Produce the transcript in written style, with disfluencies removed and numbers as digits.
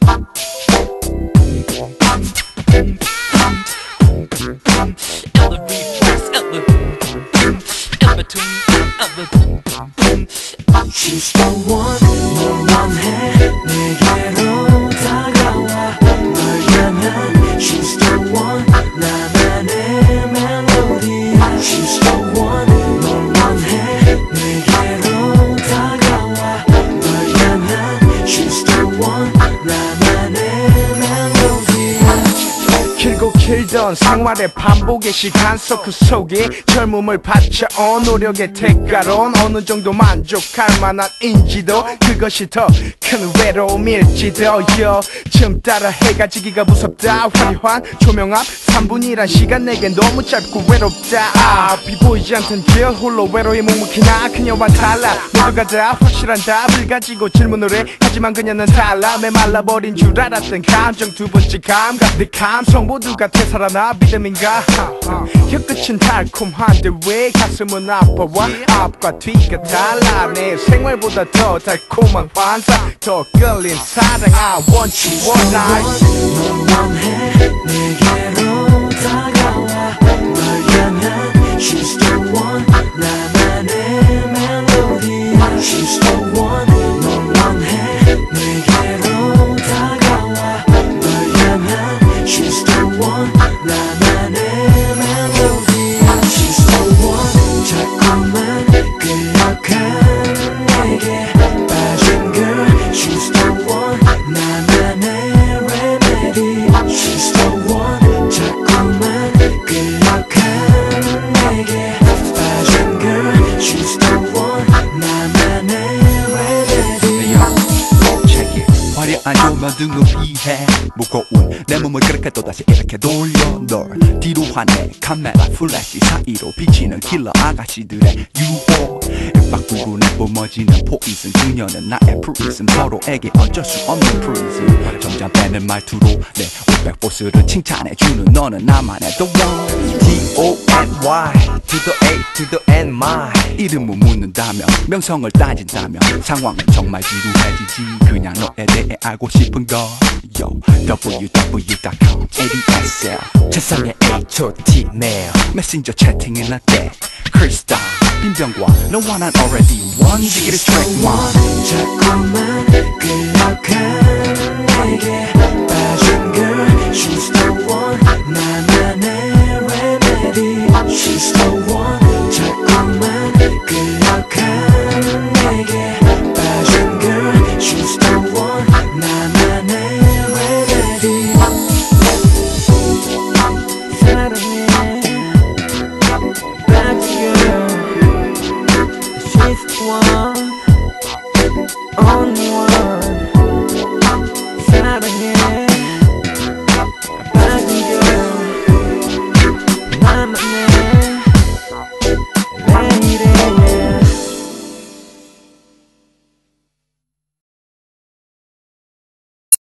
She's the one, 널 원해 내게로 다가와 널 향한 She's the one, 나만의 멜로디 She's the one, 널 원해 내게로 다가와 널 향한 She's the one, 나만의 멜로디 길고 길던 생활의 반복의 시간 속 그 속에 젊음을 바쳐온 노력의 대가론 어느 정도 만족할 만한 인지도 그것이 더 큰 외로움일지도 좀 따라 해가 지기가 무섭다 화려한 조명 앞 3분이란 시간 내겐 너무 짧고 외롭다 비보이지 않던 길 홀로 외로이 묵묵히나 그녀와 달라 모두가 다 확실한 답을 가지고 질문을 해 하지만 그녀는 달라 메말라버린 줄 알았던 감정 두 번째 감각 내 감성 모두가 되살아나 믿음인가 혀끝은 달콤한데 왜 가슴은 아파와 앞과 뒤가 달라 내 생활보다 더 달콤한 환상 더 끌린 사랑 I want you all night 널 원해 내게로 다가와 널 향한 She's the one 나만의 멜로디 She's the one 널 원해 내게로 다가와 널 향한 She's the one 나만의 멜로디 She's the one 자꾸만 끌려가는 내게 빠진 girl She's the one 나만의 remedy She's the one 자꾸만 끌려가는 내게 빠진 girl She's the one 나만의 remedy Check it 화려한 조명 등을 피해 무거운 내 몸을 그렇게 또다시 이렇게 돌려 널 뒤로 화내 카메라 플래시 사이로 비치는 킬러 아가씨들의 유혹 빡불고 내뿜어지는 포이즌 그녀는 나의 프리즘 서로에게 어쩔 수 없는 프리즘 점점 빼는 말투로 내 500보스를 칭찬해주는 너는 나만의 the one D-O-N-Y to the A to the N my 이름을 묻는다면 명성을 따진다면 상황은 정말 지루해지지 그냥 너에 대해 알고 싶은 거 Yo www.com ADSL 세상에 H.O.T mail 메신저 채팅은 어때 크리스탈 빈병과 너와 난 already one 지기를 track one 자꾸만 끌려가는 내게 빠진 girl She's the one 나만의 remedy She's the one 자꾸만 끌려가는 내게 빠진 girl She's the one 나만의 remedy 사랑해 빠진 girl She's the one